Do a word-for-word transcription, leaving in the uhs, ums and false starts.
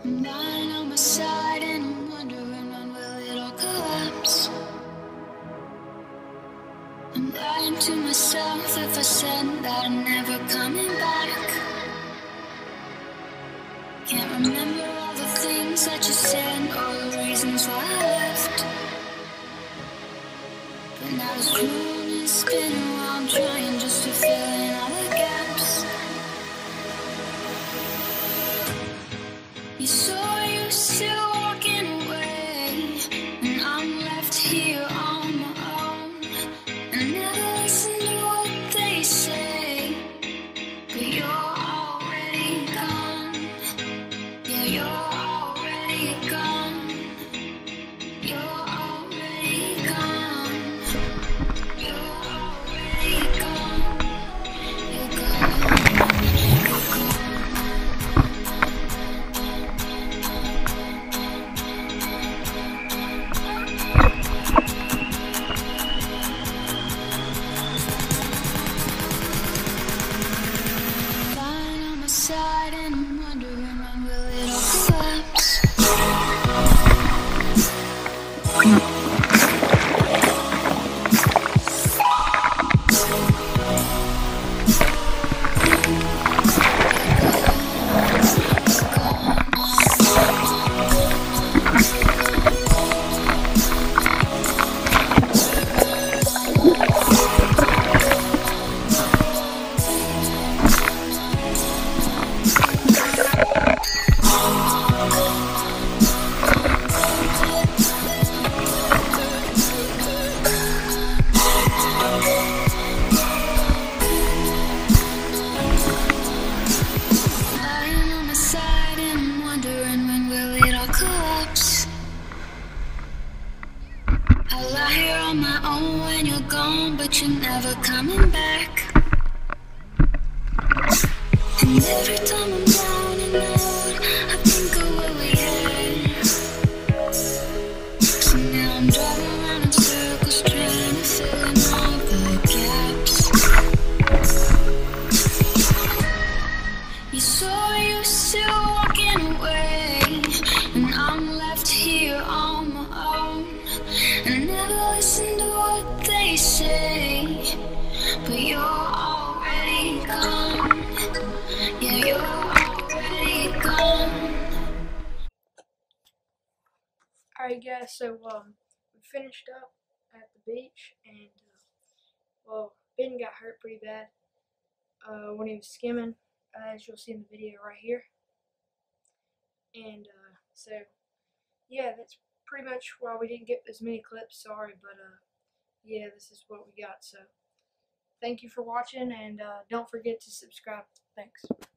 I'm lying on my side and I'm wondering when will it all collapse. I'm lying to myself if I said that I'm never coming back. Can't remember all the things that you said, all the reasons why I left. But now this moon is spinning while I'm trying just to fill in all the gaps. You're so used to walking away, and I'm left here on my own. I never listen to what they say, but you're already gone. Yeah, you're already gone. You're already gone. You're already gone. You're gone. You're gone. Lying on my side and I'm wondering when will it all collapse. Lying on my side and I'm wondering when will it all collapse. I lie here on my own when you're gone, but you're never coming back. And every time I'm down and out, I think of what we had. So now I'm driving around in circles trying to fill in all the gaps. You're so used to walking away, and I'm left here on my own. I never listen to what they say, but you're already gone. Yeah, you're already gone. Alright guys, so um, we finished up at the beach, and uh, well, Ben got hurt pretty bad uh, when he was skimming, uh, as you'll see in the video right here. And uh, so, yeah, that's pretty much why we didn't get as many clips, sorry, but uh, yeah, this is what we got. So, thank you for watching, and uh, don't forget to subscribe. Thanks.